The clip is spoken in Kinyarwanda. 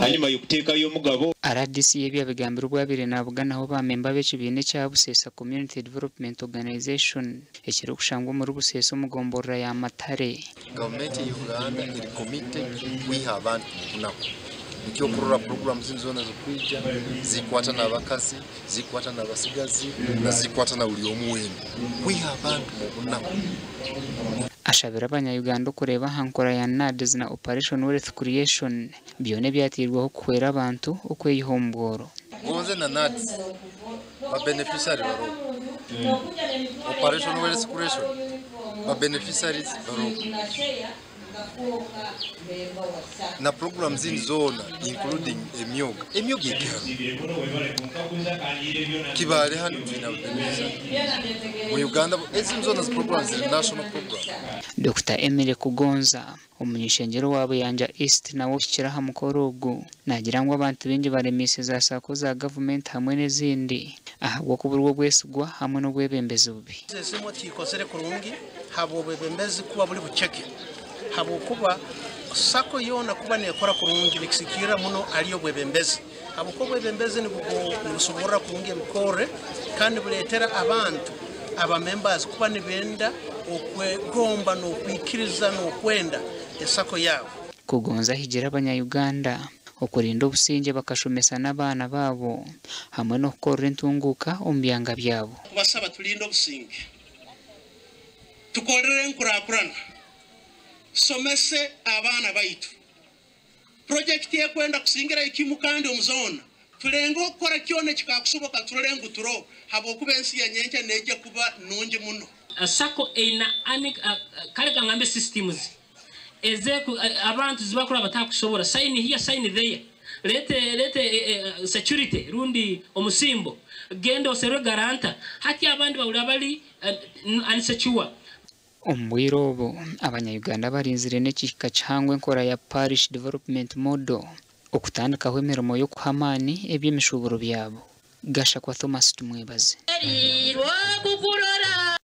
hanyuma yokuteka yo mugabo RDC yebyabigambira ubwabire nabuganaho bamemba b'ekibine cya Busesa Community Development Organization ekiro kushangwa muri Busesa umugomborera ya Matare. Government ya Uganda iri committed kwiha abantu munako nicyo kurura programs z'inzona zo kwija zikwata n'abakazi zikwata n'abasigazi na zikwata na uli omuwembe kwiha abantu munako. Ashabira abanya-Uganda kureba hankora ya NADS na Operation Wealth Creation byone byatirwaho kwera abantu ukweyiho obworo. Gonze na NADS ba beneficiary baro Operation Wealth Creation ba beneficiaries baro na programs in zone including emyoga ikera Kibaale hano tuna mu Uganda ezi zone programs national program. Dr. Emile Kugonza umunyishengero wabo yanja East nawo kiraha mukorogo nagira ngo abantu bengi baremise za sako za government hamwe n'izindi ahubwo kuburwo bwesugwa hamwe no gwebembeze ubi simo tikosere kurungi habo bebembeze kuba buri buceke habo kuba sako yona kuba nekora kurungi bikisikira muno aliyo bwebembeze habo ko bwebembeze ni busubura kurungi mukore kandi buletera abantu aba members kuba nibenda okwegomba no kwikiriza no kwenda esako yabo. Kugonza higira abanya-Uganda okurinda obusinge bakashomesa n'abana babo hamwe no kukorera entunguka omubyanga byabo. Basaba tulinda obusinge tukorere enkurakurana somese abana baitu project yekwenda kusingira ikimu kandi omuzona tulengo okukora kyone kikakusoboka tulengo turo habo kubensi ya nyenje neje kuba nungi muno. Sako ina kale kangambe systems eze abantu zibakora batakushobora sign here sign there lete security rundi omusimbo gendo osero garanta hati abandi bawula bali unsecure. Ombwirobo abanya-Uganda barinzire n'ekika cyangwa enkora ya parish development model okutandikaho emirimo yo kuhamani eby'emishuburo byabo. Gasha kwa Thomas tumwebaze.